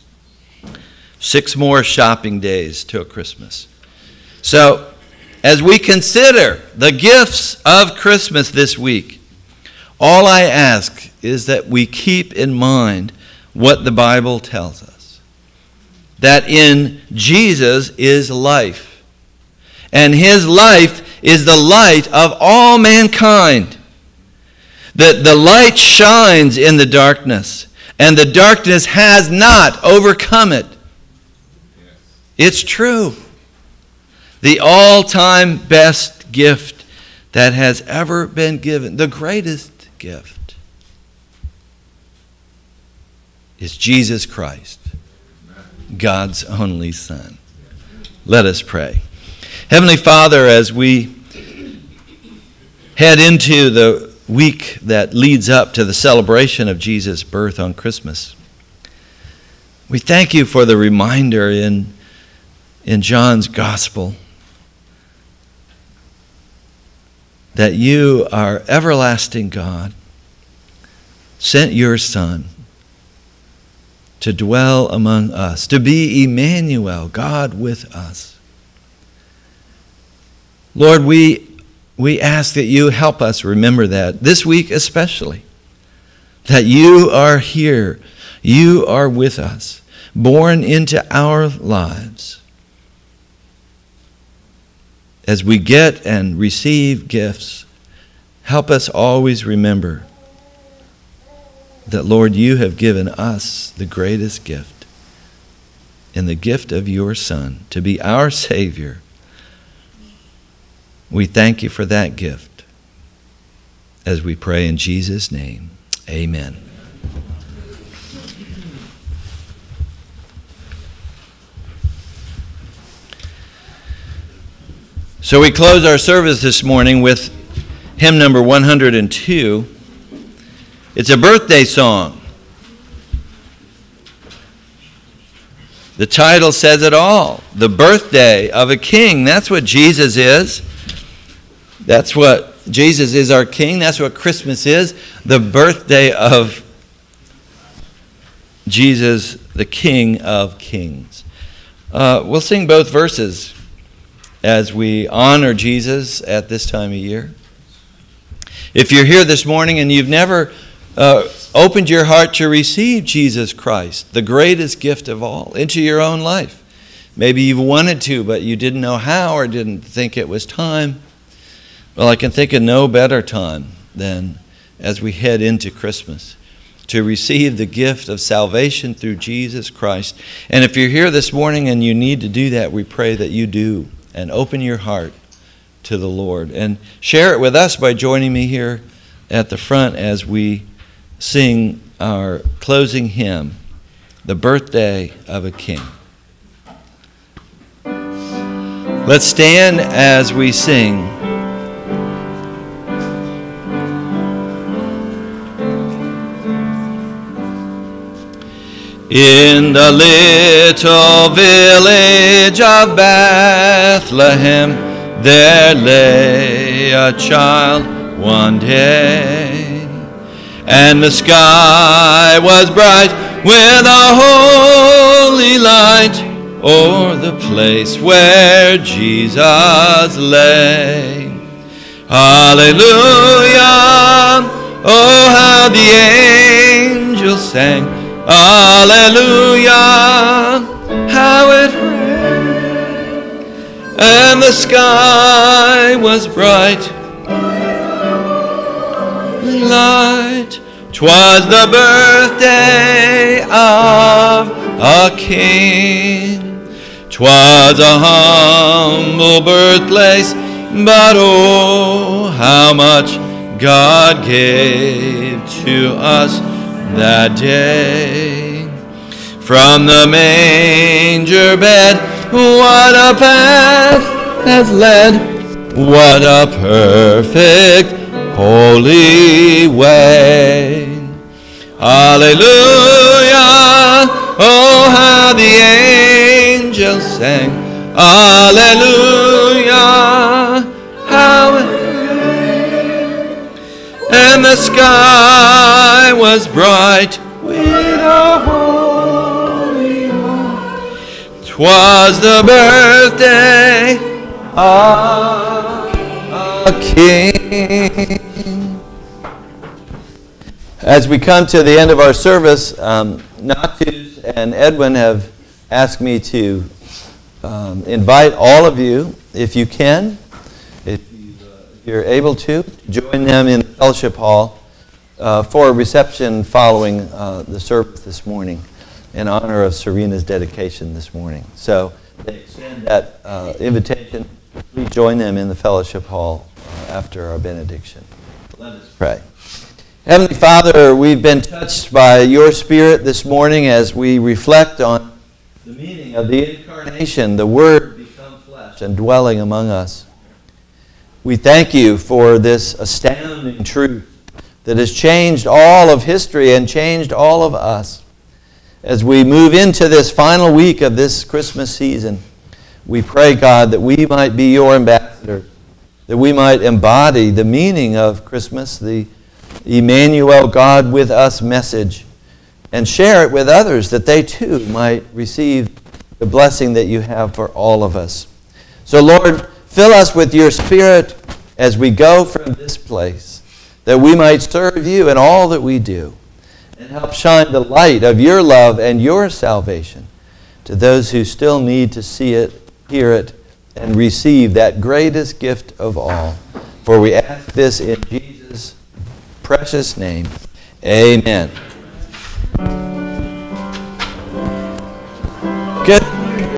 6 more shopping days till Christmas. So, as we consider the gifts of Christmas this week, all I ask is that we keep in mind what the Bible tells us. That in Jesus is life. And his life is the light of all mankind. That the light shines in the darkness, and the darkness has not overcome it. It's true. the all-time best gift that has ever been given, the greatest gift, is Jesus Christ, God's only Son. Let us pray. Heavenly Father, as we head into the week that leads up to the celebration of Jesus' birth on Christmas, we thank you for the reminder in John's Gospel that you are everlasting God, sent your Son to dwell among us, to be Emmanuel, God with us. Lord, we ask that you help us remember that, this week especially, that you are here, you are with us, born into our lives. As we get and receive gifts, help us always remember that, Lord, you have given us the greatest gift in the gift of your Son to be our Savior. We thank you for that gift as we pray in Jesus' name. Amen. So we close our service this morning with hymn number 102. It's a birthday song. The title says it all. The birthday of a king. That's what Jesus is. That's what Jesus is, our king. That's what Christmas is. The birthday of Jesus, the King of Kings. We'll sing both verses as we honor Jesus at this time of year. If you're here this morning and you've never opened your heart to receive Jesus Christ, the greatest gift of all, into your own life, maybe you've wanted to, but you didn't know how or didn't think it was time. Well, I can think of no better time than as we head into Christmas to receive the gift of salvation through Jesus Christ. And if you're here this morning and you need to do that, we pray that you do. And open your heart to the Lord. And share it with us by joining me here at the front as we sing our closing hymn, The Birthday of a King. Let's stand as we sing. In the little village of Bethlehem, there lay a child one day, and the sky was bright with a holy light o'er the place where Jesus lay. Hallelujah! Oh, how the angels sang. Hallelujah, how it rained, and the sky was bright light. 'Twas the birthday of a king. 'Twas a humble birthplace, but oh, how much God gave to us that day. From the manger bed, what a path has led, what a perfect holy way. Hallelujah, oh how the angels sang. Hallelujah, how it and the sky was bright with a holy light. 'Twas the birthday of a king. As we come to the end of our service, Natus and Edwin have asked me to invite all of you, if you can, if you're able to, join them in the fellowship hall for a reception following the service this morning in honor of Serena's dedication this morning. So they extend that invitation please join them in the fellowship hall after our benediction. Let us pray. Heavenly Father, we've been touched by your Spirit this morning as we reflect on the meaning of the incarnation, the Word become flesh and dwelling among us. We thank you for this astounding truth that has changed all of history and changed all of us. As we move into this final week of this Christmas season, we pray, God, that we might be your ambassadors, that we might embody the meaning of Christmas, the Emmanuel, God with us message, and share it with others that they too might receive the blessing that you have for all of us. So, Lord, fill us with your Spirit as we go from this place, that we might serve you in all that we do, and help shine the light of your love and your salvation to those who still need to see it, hear it, and receive that greatest gift of all. For we ask this in Jesus' precious name. Amen. Good.